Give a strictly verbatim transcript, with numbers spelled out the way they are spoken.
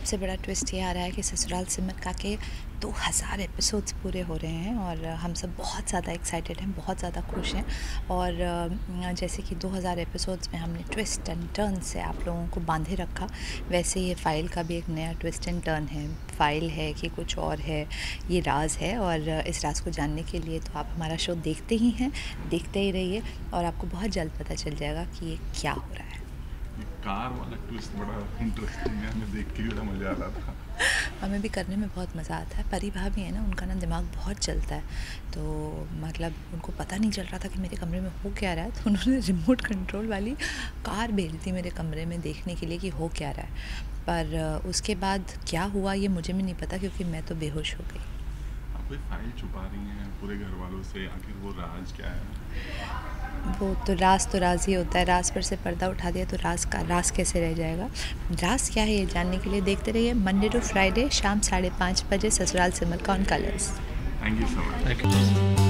सबसे बड़ा ट्विस्ट ये आ रहा है कि ससुराल सिमर का के दो हज़ार एपिसोड्स पूरे हो रहे हैं और हम सब बहुत ज़्यादा एक्साइटेड हैं, बहुत ज़्यादा खुश हैं। और अ, जैसे कि दो हज़ार एपिसोड्स में हमने ट्विस्ट एंड टर्न से आप लोगों को बांधे रखा, वैसे ये फ़ाइल का भी एक नया ट्विस्ट एंड टर्न है। फ़ाइल है कि कुछ और है, ये राज है। और इस राज को जानने के लिए तो आप हमारा शो देखते ही हैं, देखते ही रहिए और आपको बहुत जल्द पता चल जाएगा कि ये क्या हो रहा है। कार वाला ट्विस्ट बड़ा इंटरेस्टिंग है, हमें देख के भी बड़ा मज़ा आ रहा था। हमें भी करने में बहुत मज़ा आता है। परी भाभी है ना, उनका ना दिमाग बहुत चलता है, तो मतलब उनको पता नहीं चल रहा था कि मेरे कमरे में हो क्या रहा है, तो उन्होंने रिमोट कंट्रोल वाली कार भेज दी मेरे कमरे में देखने के लिए कि हो क्या रहा है। पर उसके बाद क्या हुआ ये मुझे भी नहीं पता, क्योंकि मैं तो बेहोश हो गई। आप कोई फाइल छुपा रही हैं पूरे घर वालों से, आखिर वो राज क्या है? वो तो राज तो राज ही होता है। राज पर से पर्दा उठा दिया तो राज का राज कैसे रह जाएगा। राज क्या है ये जानने के लिए देखते रहिए मंडे टू फ्राइडे शाम साढ़े पाँच बजे Sasural Simar Ka on colors. Thank you so much.